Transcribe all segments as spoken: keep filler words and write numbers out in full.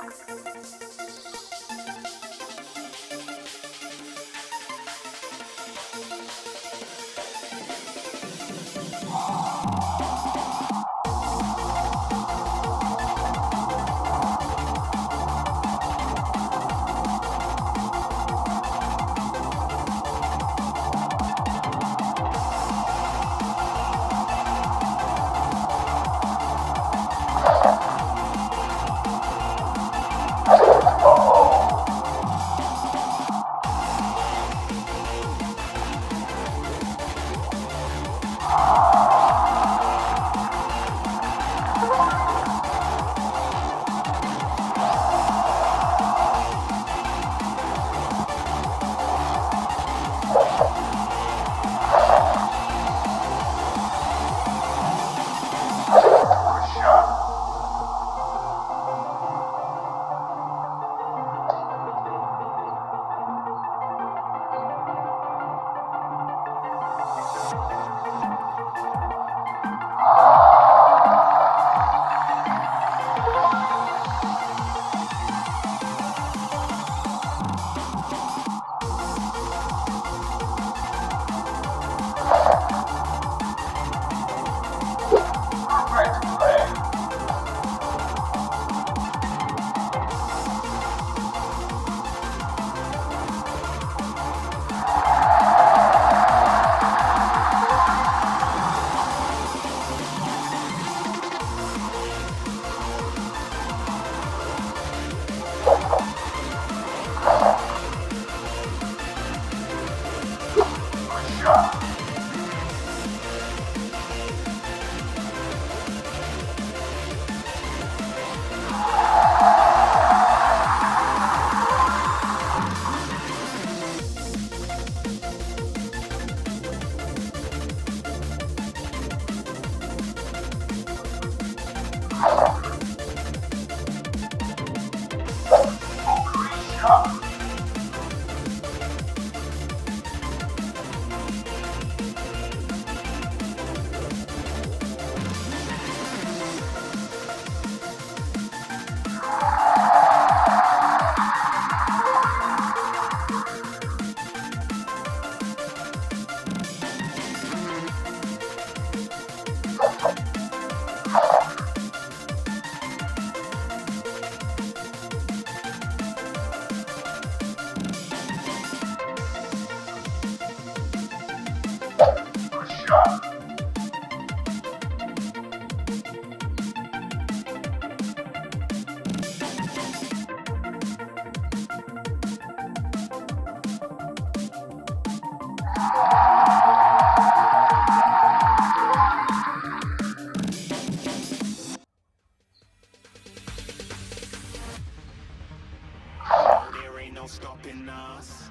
Stopping us,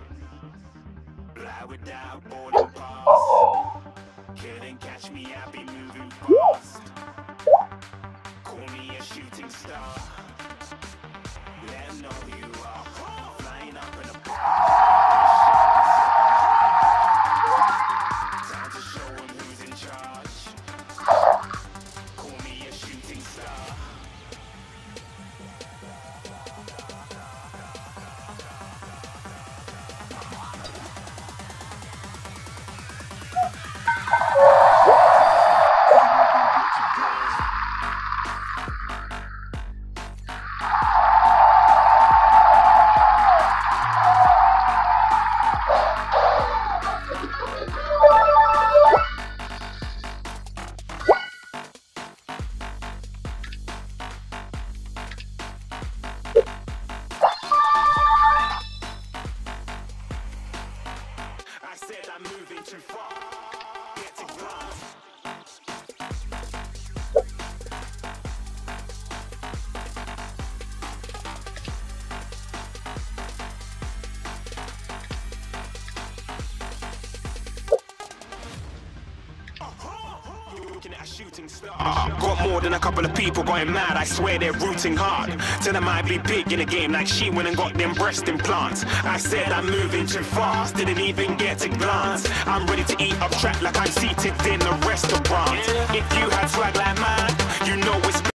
fly without boarding pass. Couldn't catch me, I'll be moving fast. Call me a shooting star. Let them know who you are. Flying up in a time to show them who's in charge. Call me a shooting star. Too far, get to glass. Looking at a shooting star. Got more than a couple of people going mad, I swear they're rooting hard. Tell them I'd be big in the game like she went and got them breast implants. I said I'm moving too fast, didn't even get a glance. I'm ready to eat up track like I'm seated in a restaurant. If you had swag like mine, you know it's